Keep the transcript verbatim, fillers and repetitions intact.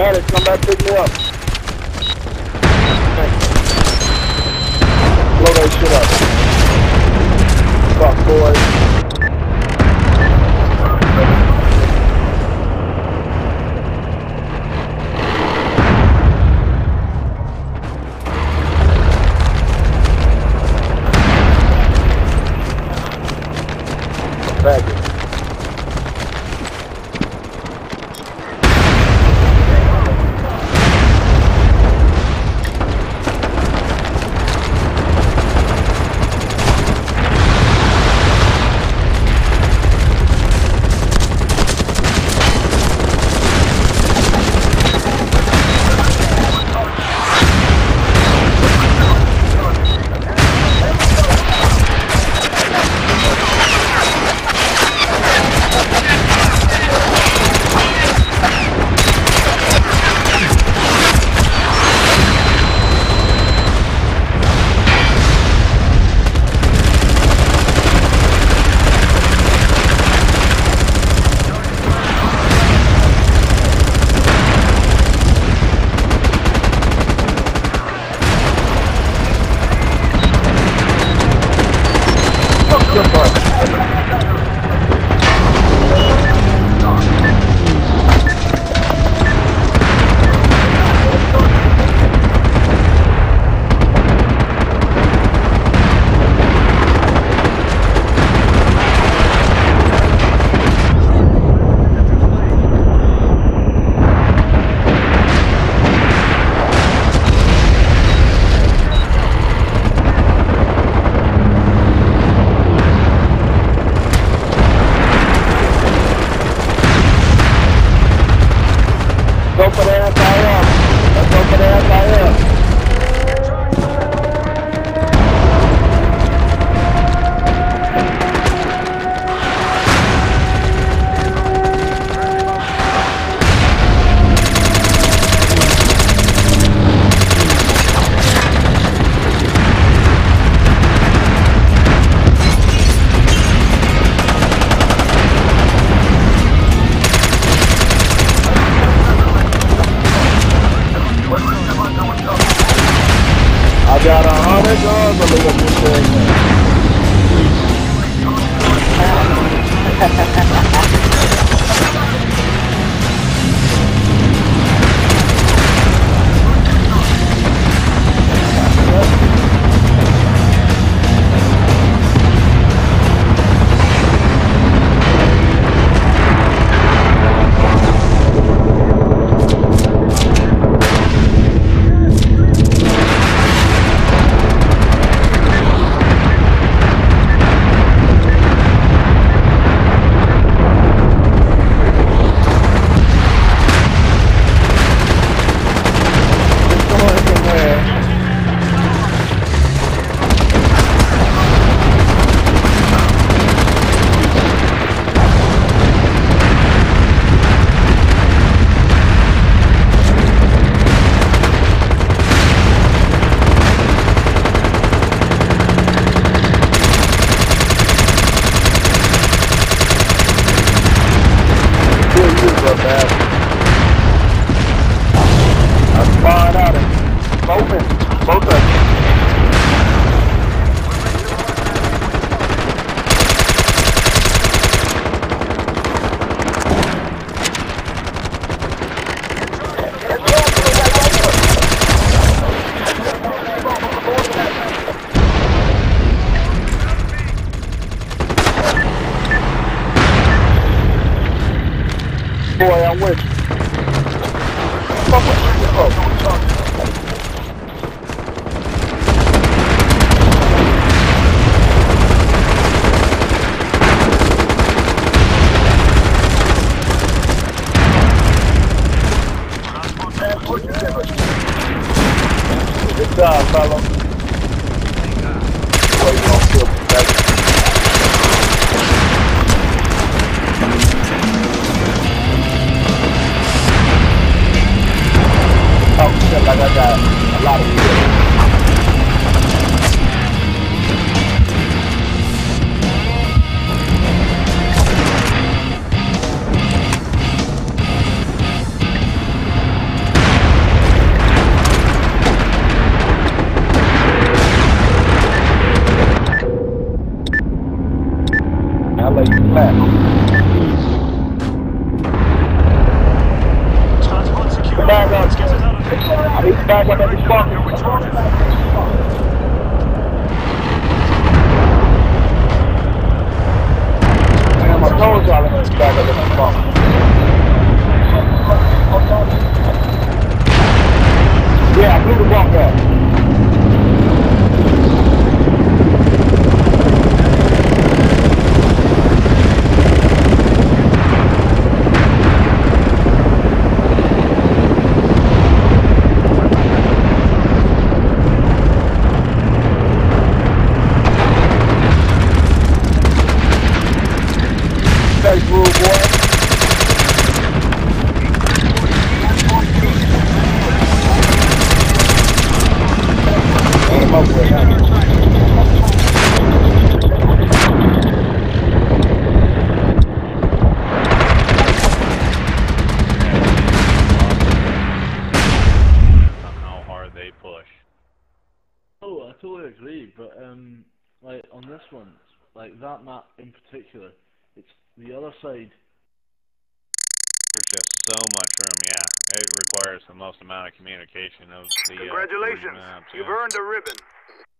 Manic, come back, pick me up. Blow that shit up. Fuck, boy. Back it. Go for the anti-air. Let's go for the anti-air. I got a hundred guns a little bit Boy, I'm with you. Fuck with you. Oh. Good job, fella. Boy, you don't feel better. Oh shit, like I got a lot of shit. Back up at the spot. Damn, I told y'all I need to back up at the spot. Yeah, I blew the bump up. Thanks, rude boy. Come up with that. How hard they push. Oh, I totally agree, but um, like on this one, like that map in particular, it's the other side. There's just so much room, yeah. It requires the most amount of communication of the Congratulations, uh, maps, you've yeah. earned a ribbon.